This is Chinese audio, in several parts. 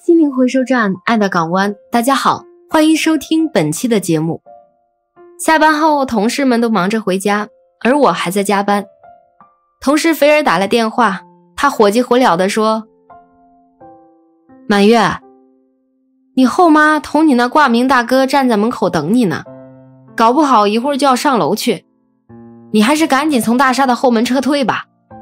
心灵回收站，爱的港湾，大家好，欢迎收听本期的节目。下班后，同事们都忙着回家，而我还在加班。同事菲儿打了电话，他火急火燎地说：“满月，你后妈同你那挂名大哥站在门口等你呢，搞不好一会儿就要上楼去，你还是赶紧从大厦的后门撤退吧。”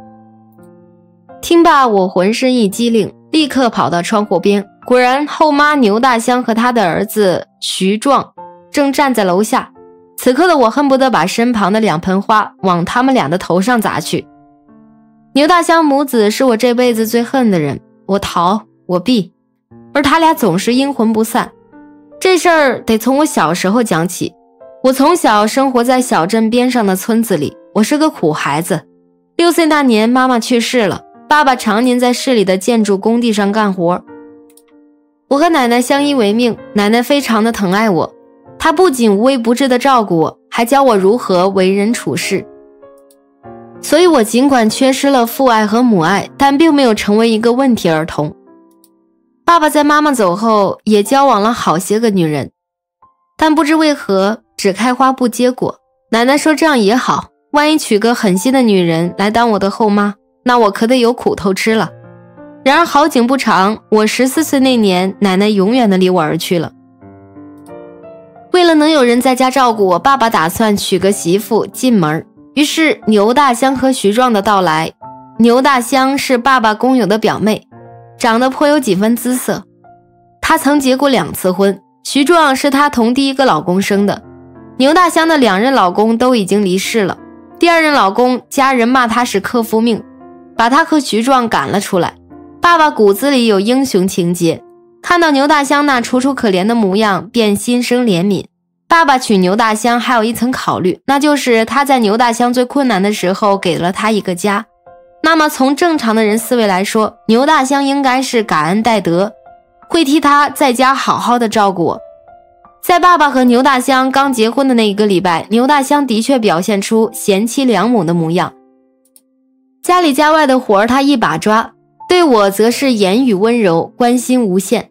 听罢，我浑身一激灵，立刻跑到窗户边，果然后妈牛大香和他的儿子徐壮正站在楼下。此刻的我恨不得把身旁的2盆花往他们俩的头上砸去。牛大香母子是我这辈子最恨的人，我逃我避，而他俩总是阴魂不散。这事儿得从我小时候讲起。我从小生活在小镇边上的村子里，我是个苦孩子。6岁那年，妈妈去世了，爸爸常年在市里的建筑工地上干活。我和奶奶相依为命，奶奶非常的疼爱我，她不仅无微不至的照顾我，还教我如何为人处事。所以我尽管缺失了父爱和母爱，但并没有成为一个问题儿童。爸爸在妈妈走后也交往了好些个女人，但不知为何只开花不结果。奶奶说这样也好，万一娶个狠心的女人来当我的后妈，那我可得有苦头吃了。然而好景不长，我14岁那年，奶奶永远的离我而去了。为了能有人在家照顾我，爸爸打算娶个媳妇进门。于是牛大香和徐壮的到来。牛大香是爸爸工友的表妹，长得颇有几分姿色。她曾结过2次婚，徐壮是她同第一个老公生的。牛大香的2任老公都已经离世了，第2任老公家人骂他是克夫命，把他和徐壮赶了出来。爸爸骨子里有英雄情节，看到牛大香那楚楚可怜的模样，便心生怜悯。爸爸娶牛大香还有一层考虑，那就是他在牛大香最困难的时候给了他一个家。那么从正常的人思维来说，牛大香应该是感恩戴德，会替他在家好好的照顾我。在爸爸和牛大香刚结婚的那一个礼拜，牛大香的确表现出贤妻良母的模样，家里家外的活儿他一把抓，对我则是言语温柔，关心无限。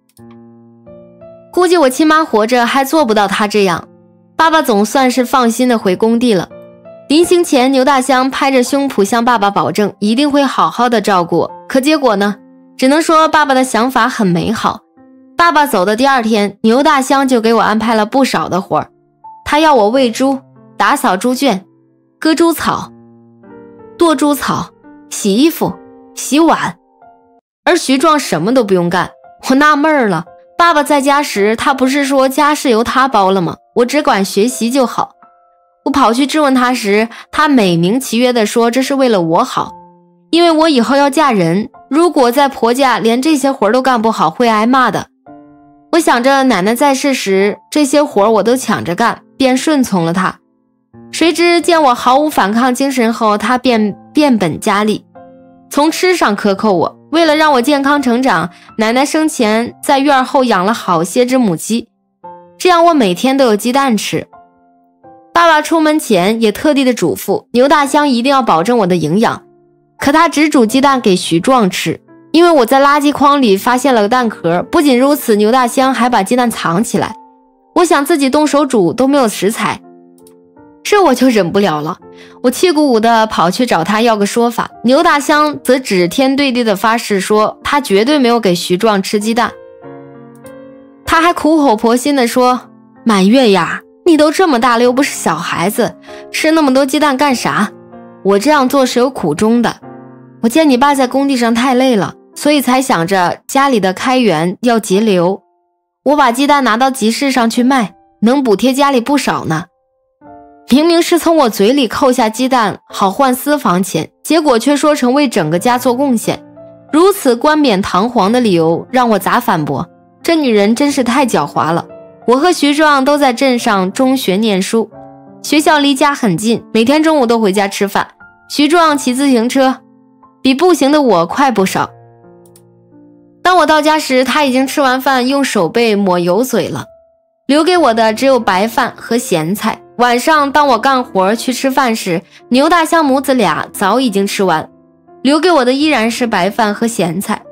估计我亲妈活着还做不到她这样。爸爸总算是放心的回工地了。临行前，牛大香拍着胸脯向爸爸保证一定会好好的照顾我。可结果呢，只能说爸爸的想法很美好。爸爸走的第2天，牛大香就给我安排了不少的活儿。他要我喂猪、打扫猪圈、割猪草、剁猪草、洗衣服、洗碗。而徐壮什么都不用干。我纳闷了，爸爸在家时，他不是说家事由他包了吗？我只管学习就好。我跑去质问他时，他美名其曰地说这是为了我好，因为我以后要嫁人，如果在婆家连这些活都干不好，会挨骂的。我想着奶奶在世时，这些活我都抢着干，便顺从了他。谁知见我毫无反抗精神后，他便变本加厉，从吃上克扣我。为了让我健康成长，奶奶生前在院后养了好些只母鸡，这样我每天都有鸡蛋吃。爸爸出门前也特地的嘱咐牛大香一定要保证我的营养，可他只煮鸡蛋给徐壮吃，因为我在垃圾筐里发现了个蛋壳。不仅如此，牛大香还把鸡蛋藏起来，我想自己动手煮都没有食材，这我就忍不了了。我气鼓鼓的跑去找他要个说法，牛大香则指天对地的发誓说他绝对没有给徐壮吃鸡蛋。他还苦口婆心的说，满月呀，你都这么大了又不是小孩子，吃那么多鸡蛋干啥？我这样做是有苦衷的。我见你爸在工地上太累了，所以才想着家里的开源要节流，我把鸡蛋拿到集市上去卖，能补贴家里不少呢。明明是从我嘴里扣下鸡蛋好换私房钱，结果却说成为整个家做贡献，如此冠冕堂皇的理由让我咋反驳？这女人真是太狡猾了。我和徐壮都在镇上中学念书，学校离家很近，每天中午都回家吃饭。徐壮骑自行车，比步行的我快不少。当我到家时，他已经吃完饭，用手背抹油嘴了，留给我的只有白饭和咸菜。晚上当我干活去吃饭时，牛大香母子俩早已经吃完，留给我的依然是白饭和咸菜。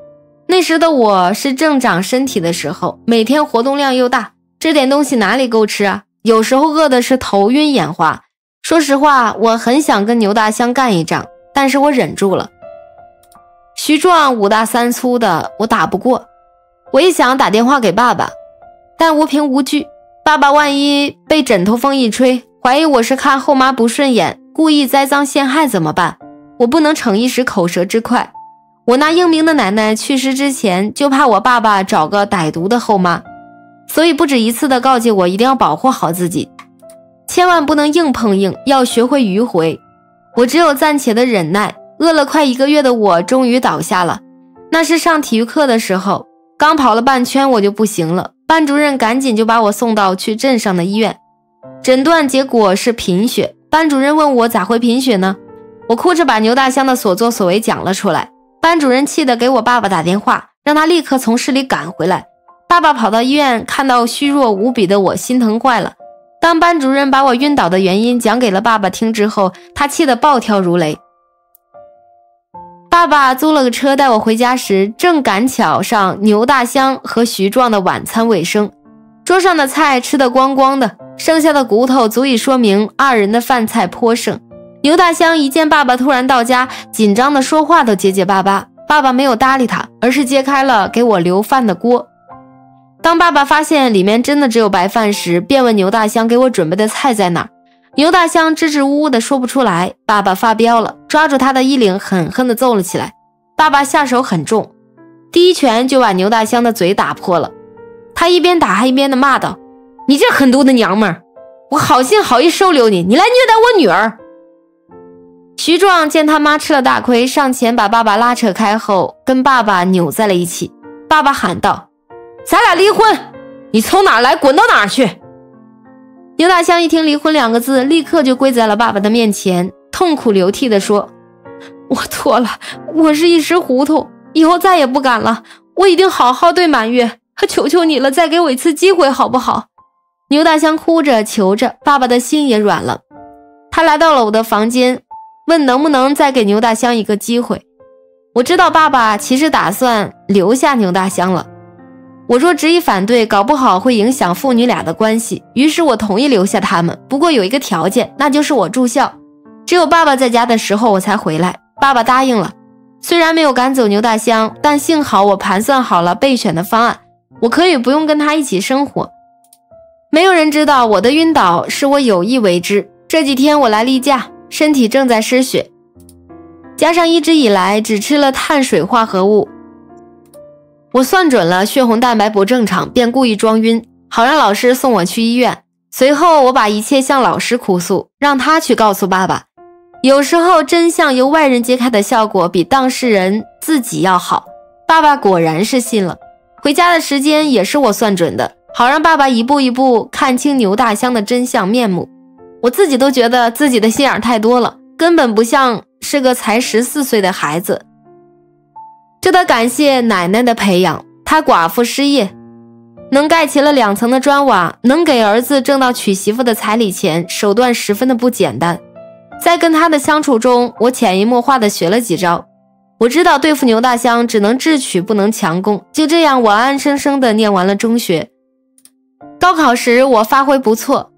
那时的我是正长身体的时候，每天活动量又大，这点东西哪里够吃啊？有时候饿的是头晕眼花。说实话，我很想跟牛大香干一仗，但是我忍住了。徐壮5大3粗的，我打不过。我一想打电话给爸爸，但无凭无据，爸爸万一被枕头风一吹，怀疑我是看后妈不顺眼，故意栽赃陷害怎么办？我不能逞一时口舌之快。我那英明的奶奶去世之前，就怕我爸爸找个歹毒的后妈，所以不止一次的告诫我一定要保护好自己，千万不能硬碰硬，要学会迂回。我只有暂且的忍耐，饿了快1个月的我终于倒下了。那是上体育课的时候，刚跑了半圈我就不行了，班主任赶紧就把我送到去镇上的医院，诊断结果是贫血。班主任问我咋会贫血呢？我哭着把牛大香的所作所为讲了出来。班主任气得给我爸爸打电话，让他立刻从市里赶回来。爸爸跑到医院，看到虚弱无比的我，心疼坏了。当班主任把我晕倒的原因讲给了爸爸听之后，他气得暴跳如雷。爸爸租了个车带我回家时，正赶巧上牛大香和徐壮的晚餐尾声，桌上的菜吃得光光的，剩下的骨头足以说明2人的饭菜颇盛。牛大香一见爸爸突然到家，紧张的说话都结结巴巴。爸爸没有搭理他，而是揭开了给我留饭的锅。当爸爸发现里面真的只有白饭时，便问牛大香给我准备的菜在哪儿。牛大香支支吾吾的说不出来。爸爸发飙了，抓住他的衣领狠狠地揍了起来。爸爸下手很重，第一拳就把牛大香的嘴打破了。他一边打还一边的骂道：“你这狠毒的娘们儿，我好心好意收留你，你来虐待我女儿！”徐壮见他妈吃了大亏，上前把爸爸拉扯开后，跟爸爸扭在了一起。爸爸喊道：“咱俩离婚，你从哪儿来滚到哪儿去！”牛大香一听离婚2个字，立刻就跪在了爸爸的面前，痛哭流涕地说：“我错了，我是一时糊涂，以后再也不敢了，我一定好好对满月，求求你了，再给我一次机会好不好？”牛大香哭着求着，爸爸的心也软了。他来到了我的房间，问能不能再给牛大香一个机会。我知道爸爸其实打算留下牛大香了，我若执意反对，搞不好会影响父女俩的关系，于是我同意留下他们，不过有一个条件，那就是我住校，只有爸爸在家的时候我才回来。爸爸答应了，虽然没有赶走牛大香，但幸好我盘算好了备选的方案，我可以不用跟他一起生活。没有人知道我的晕倒是我有意为之。这几天我来例假，身体正在失血，加上一直以来只吃了碳水化合物，我算准了血红蛋白不正常，便故意装晕，好让老师送我去医院。随后我把一切向老师哭诉，让他去告诉爸爸。有时候真相由外人揭开的效果比当事人自己要好。爸爸果然是信了。回家的时间也是我算准的，好让爸爸一步一步看清牛大香的真相面目。我自己都觉得自己的心眼太多了，根本不像是个才14岁的孩子。这得感谢奶奶的培养，她寡妇失业，能盖起了2层的砖瓦，能给儿子挣到娶媳妇的彩礼钱，手段十分的不简单。在跟她的相处中，我潜移默化地学了几招。我知道对付牛大香只能智取不能强攻，就这样我安安生生地念完了中学。高考时我发挥不错，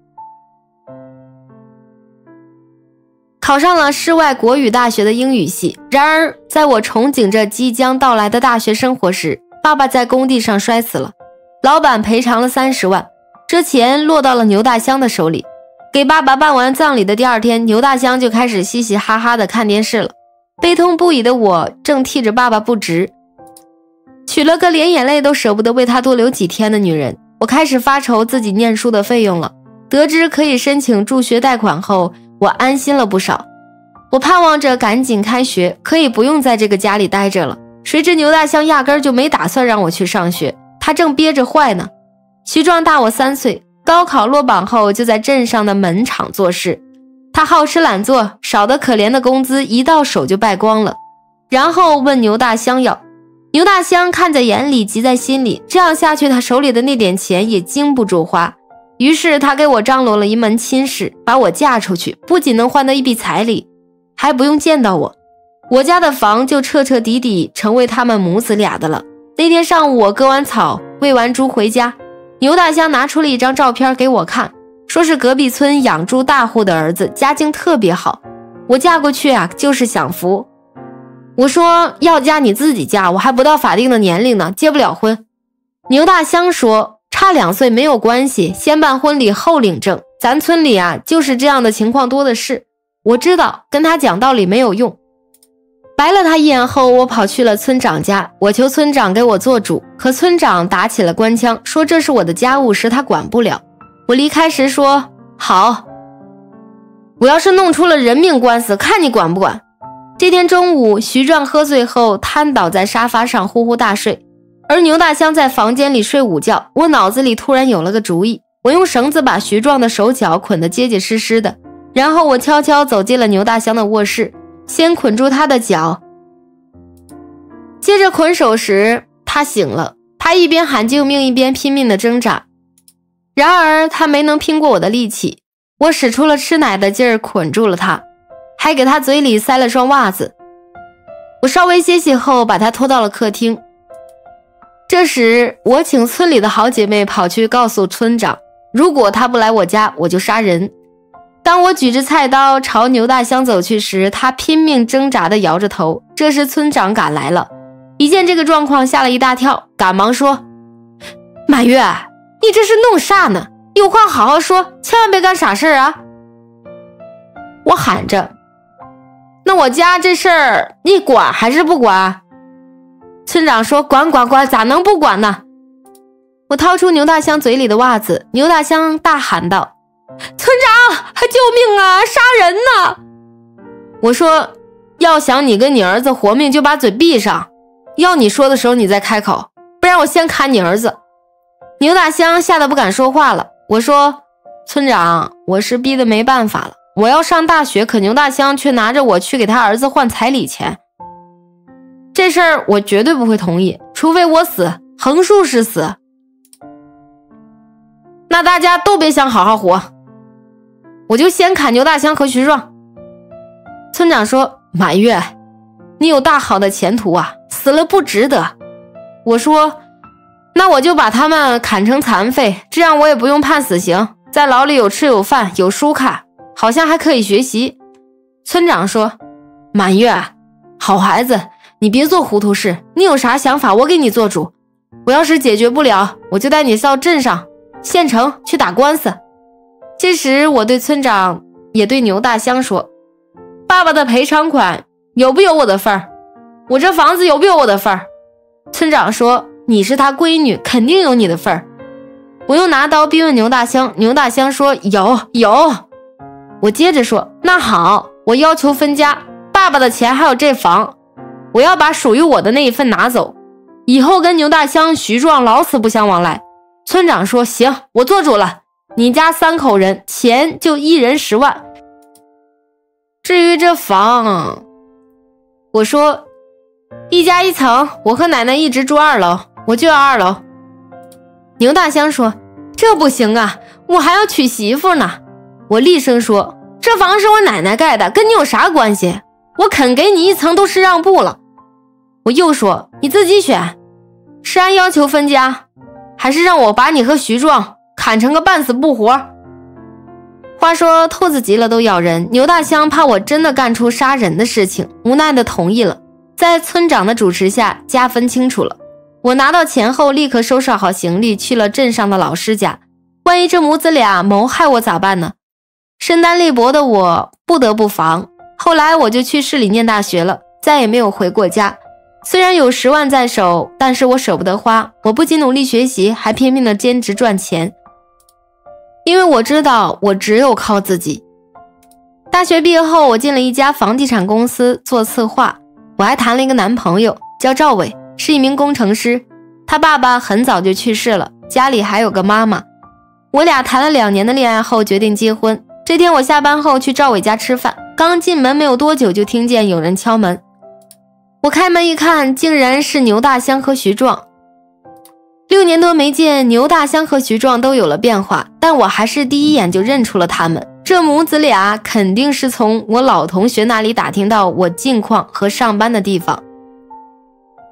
考上了市外国语大学的英语系。然而在我憧憬着即将到来的大学生活时，爸爸在工地上摔死了，老板赔偿了30万，这钱落到了牛大香的手里。给爸爸办完葬礼的第2天，牛大香就开始嘻嘻哈哈地看电视了。悲痛不已的我正替着爸爸不值，娶了个连眼泪都舍不得为他多留几天的女人。我开始发愁自己念书的费用了。得知可以申请助学贷款后，我安心了不少。我盼望着赶紧开学，可以不用在这个家里待着了。谁知牛大香压根就没打算让我去上学，他正憋着坏呢。徐壮大我3岁，高考落榜后就在镇上的门厂做事。他好吃懒做，少得可怜的工资一到手就败光了，然后问牛大香要。牛大香看在眼里，急在心里，这样下去他手里的那点钱也经不住花。于是他给我张罗了一门亲事，把我嫁出去，不仅能换得一笔彩礼，还不用见到我，我家的房就彻彻底底成为他们母子俩的了。 那天上午我割完草喂完猪回家，牛大香拿出了一张照片给我看，说是隔壁村养猪大户的儿子，家境特别好，我嫁过去啊就是享福。我说要嫁你自己嫁，我还不到法定的年龄呢，结不了婚。牛大香说差2岁没有关系，先办婚礼后领证，咱村里啊就是这样的情况多的是。我知道跟他讲道理没有用。白了他一眼后，我跑去了村长家，我求村长给我做主，可村长打起了官腔，说这是我的家务事，他管不了。我离开时说好，我要是弄出了人命官司，看你管不管。这天中午，徐壮喝醉后瘫倒在沙发上呼呼大睡，而牛大香在房间里睡午觉。我脑子里突然有了个主意，我用绳子把徐壮的手脚捆得结结实实的，然后我悄悄走进了牛大香的卧室，先捆住他的脚，接着捆手时他醒了，他一边喊救命一边拼命的挣扎，然而他没能拼过我的力气，我使出了吃奶的劲儿捆住了他，还给他嘴里塞了双袜子。我稍微歇息后把他拖到了客厅，这时我请村里的好姐妹跑去告诉村长，如果他不来我家我就杀人。当我举着菜刀朝牛大香走去时，他拼命挣扎地摇着头。这时村长赶来了，一见这个状况吓了一大跳，赶忙说，满月，你这是弄啥呢？有话好好说，千万别干傻事啊。我喊着，那我家这事儿你管还是不管？村长说管，咋能不管呢？我掏出牛大香嘴里的袜子，牛大香大喊道，村长，救命啊，杀人呢！我说，要想你跟你儿子活命就把嘴闭上，要你说的时候你再开口，不然我先砍你儿子。牛大香吓得不敢说话了。我说，村长，我是逼得没办法了，我要上大学，可牛大香却拿着我去给他儿子换彩礼钱，这事儿我绝对不会同意，除非我死，横竖是死。那大家都别想好好活，我就先砍牛大香和徐壮。村长说，满月，你有大好的前途啊，死了不值得。我说，那我就把他们砍成残废，这样我也不用判死刑，在牢里有吃有饭有书看，好像还可以学习。村长说，满月，好孩子，你别做糊涂事，你有啥想法我给你做主，我要是解决不了，我就带你到镇上县城去打官司。这时我对村长也对牛大香说，爸爸的赔偿款有不有我的份儿？我这房子有不有我的份儿？村长说，你是他闺女，肯定有你的份儿。我又拿刀逼问牛大香，牛大香说有。我接着说，那好，我要求分家，爸爸的钱还有这房，我要把属于我的那一份拿走，以后跟牛大香、徐壮老死不相往来。村长说，行，我做主了，你家3口人，钱就1人10万。至于这房，我说1家1层，我和奶奶一直住2楼，我就要2楼。牛大香说，这不行啊，我还要娶媳妇呢。我厉声说，这房是我奶奶盖的，跟你有啥关系？我肯给你1层都是让步了。我又说，你自己选，是按要求分家，还是让我把你和徐壮砍成个半死不活？话说兔子急了都咬人，牛大香怕我真的干出杀人的事情，无奈的同意了。在村长的主持下，家分清楚了。我拿到钱后立刻收拾好行李去了镇上的老师家，万一这母子俩谋害我咋办呢？身单力薄的我不得不防。后来我就去市里念大学了，再也没有回过家。虽然有10万在手，但是我舍不得花，我不仅努力学习，还拼命的兼职赚钱，因为我知道我只有靠自己。大学毕业后，我进了一家房地产公司做策划，我还谈了一个男朋友，叫赵伟，是一名工程师。他爸爸很早就去世了，家里还有个妈妈。我俩谈了2年的恋爱后决定结婚。这天我下班后去赵伟家吃饭，刚进门没有多久就听见有人敲门。我开门一看，竟然是牛大香和徐壮。6年多没见，牛大香和徐壮都有了变化，但我还是第一眼就认出了他们。这母子俩肯定是从我老同学那里打听到我近况和上班的地方。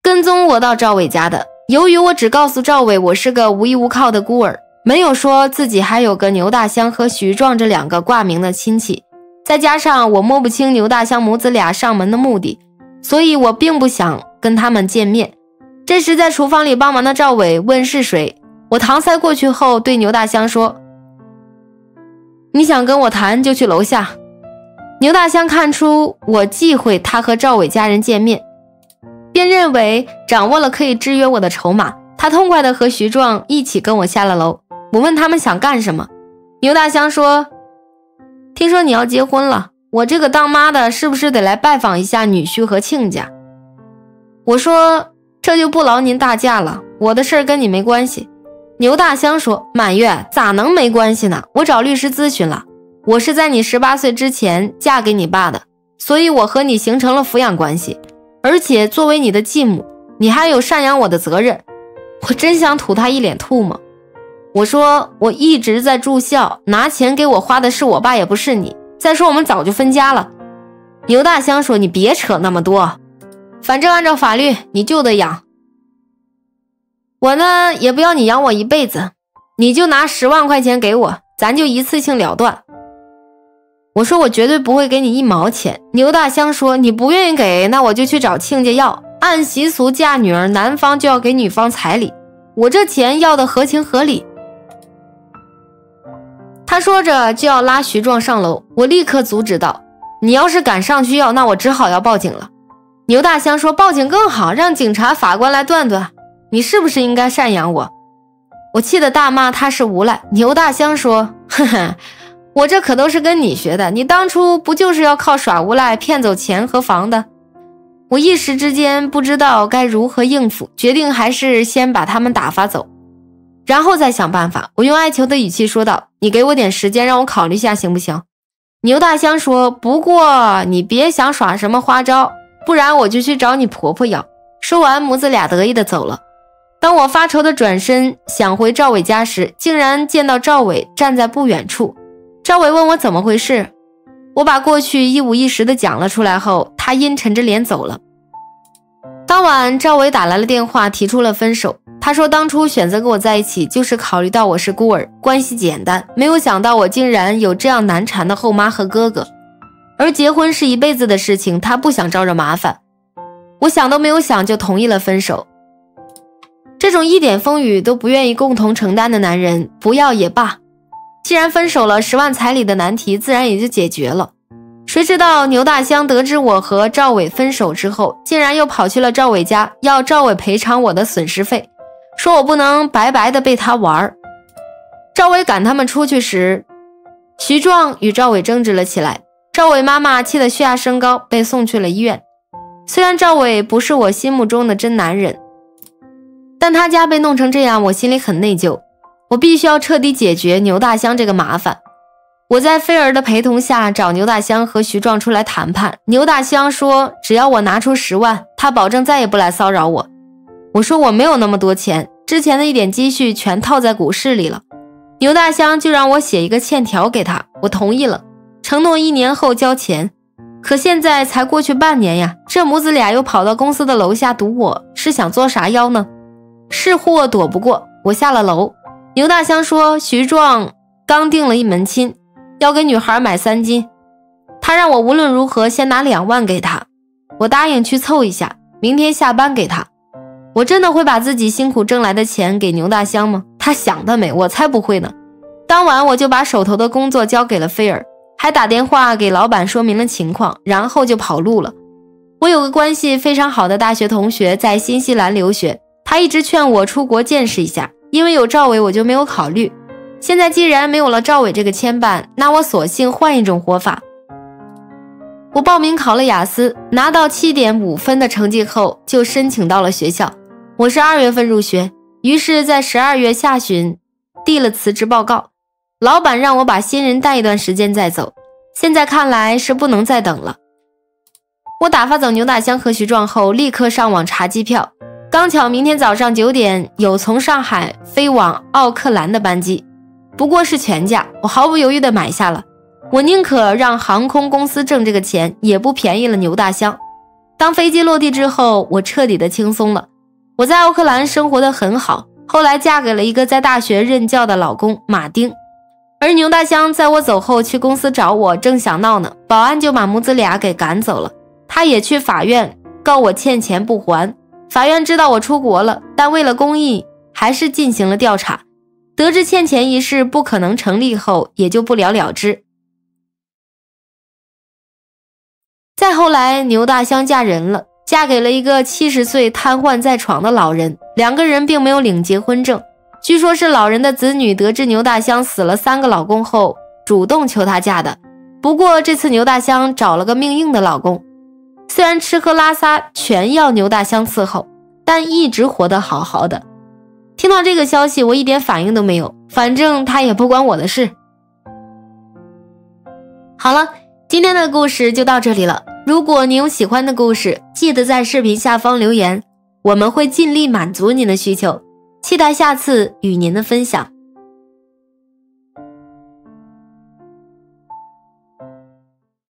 跟踪我到赵伟家的。由于我只告诉赵伟我是个无依无靠的孤儿，没有说自己还有个牛大香和徐壮这2个挂名的亲戚，再加上我摸不清牛大香母子俩上门的目的，所以我并不想跟他们见面。这时在厨房里帮忙的赵伟问是谁，我搪塞过去后对牛大香说，你想跟我谈就去楼下。牛大香看出我忌讳他和赵伟家人见面，便认为掌握了可以制约我的筹码，他痛快地和徐壮一起跟我下了楼。我问他们想干什么，牛大香说，听说你要结婚了，我这个当妈的是不是得来拜访一下女婿和亲家？我说，这就不劳您大驾了，我的事儿跟你没关系。牛大香说，满月咋能没关系呢？我找律师咨询了，我是在你18岁之前嫁给你爸的，所以我和你形成了抚养关系，而且作为你的继母，你还有赡养我的责任。我真想吐他一脸吐沫。我说，我一直在住校，拿钱给我花的是我爸，也不是你。再说我们早就分家了。牛大香说，你别扯那么多，反正按照法律你就得养我呢，也不要你养我一辈子，你就拿10万块钱给我，咱就一次性了断。我说，我绝对不会给你1毛钱。牛大香说，你不愿意给，那我就去找亲家要，按习俗嫁女儿，男方就要给女方彩礼，我这钱要的合情合理。他说着就要拉徐壮上楼，我立刻阻止道，你要是敢上去要，那我只好要报警了。牛大香说，报警更好，让警察法官来断断，你是不是应该赡养我？我气得大骂他是无赖。牛大香说，呵呵，我这可都是跟你学的，你当初不就是要靠耍无赖骗走钱和房的？我一时之间不知道该如何应付，决定还是先把他们打发走，然后再想办法。我用哀求的语气说道，你给我点时间让我考虑一下行不行？牛大香说，不过你别想耍什么花招，不然我就去找你婆婆要。说完母子俩得意的走了。当我发愁的转身想回赵伟家时，竟然见到赵伟站在不远处。赵伟问我怎么回事，我把过去一五一十的讲了出来后，他阴沉着脸走了。当晚赵伟打来了电话，提出了分手。他说当初选择跟我在一起就是考虑到我是孤儿，关系简单，没有想到我竟然有这样难缠的后妈和哥哥，而结婚是一辈子的事情，他不想招惹麻烦。我想都没有想就同意了分手。这种一点风雨都不愿意共同承担的男人，不要也罢。既然分手了，10万彩礼的难题自然也就解决了。谁知道牛大香得知我和赵伟分手之后，竟然又跑去了赵伟家，要赵伟赔偿我的损失费，说我不能白白的被他玩。赵伟赶他们出去时，徐壮与赵伟争执了起来，赵伟妈妈气得血压升高，被送去了医院。虽然赵伟不是我心目中的真男人，但他家被弄成这样，我心里很内疚。我必须要彻底解决牛大香这个麻烦。我在菲儿的陪同下找牛大香和徐壮出来谈判。牛大香说只要我拿出10万，他保证再也不来骚扰我。我说我没有那么多钱，之前的一点积蓄全套在股市里了。牛大香就让我写一个欠条给他，我同意了，承诺1年后交钱。可现在才过去半年呀，这母子俩又跑到公司的楼下堵我，是想作啥妖呢？是祸躲不过，我下了楼。牛大香说徐壮刚定了一门亲，要给女孩买3金，他让我无论如何先拿2万给他。我答应去凑一下，明天下班给他。我真的会把自己辛苦挣来的钱给牛大香吗？他想得美，我才不会呢。当晚我就把手头的工作交给了菲儿，还打电话给老板说明了情况，然后就跑路了。我有个关系非常好的大学同学在新西兰留学，他一直劝我出国见识一下，因为有赵伟我就没有考虑。现在既然没有了赵伟这个牵绊，那我索性换一种活法。我报名考了雅思，拿到7.5分的成绩后就申请到了学校。我是2月份入学，于是在12月下旬递了辞职报告。老板让我把新人带一段时间再走，现在看来是不能再等了。我打发走牛大香和徐壮后，立刻上网查机票，刚巧明天早上9点有从上海飞往奥克兰的班机，不过是全价，我毫不犹豫地买下了。我宁可让航空公司挣这个钱，也不便宜了牛大香。 当飞机落地之后，我彻底的轻松了。我在奥克兰生活得很好，后来嫁给了一个在大学任教的老公马丁。而牛大香在我走后去公司找我，正想闹呢，保安就把母子俩给赶走了。他也去法院告我欠钱不还，法院知道我出国了，但为了公益还是进行了调查，得知欠钱一事不可能成立后，也就不了了之。再后来，牛大香嫁人了，嫁给了一个70岁瘫痪在床的老人，两个人并没有领结婚证。据说是老人的子女得知牛大香死了3个老公后，主动求她嫁的。不过这次牛大香找了个命硬的老公，虽然吃喝拉撒全要牛大香伺候，但一直活得好好的。听到这个消息，我一点反应都没有，反正他也不关我的事。好了，今天的故事就到这里了。如果你有喜欢的故事，记得在视频下方留言，我们会尽力满足您的需求。期待下次与您的分享。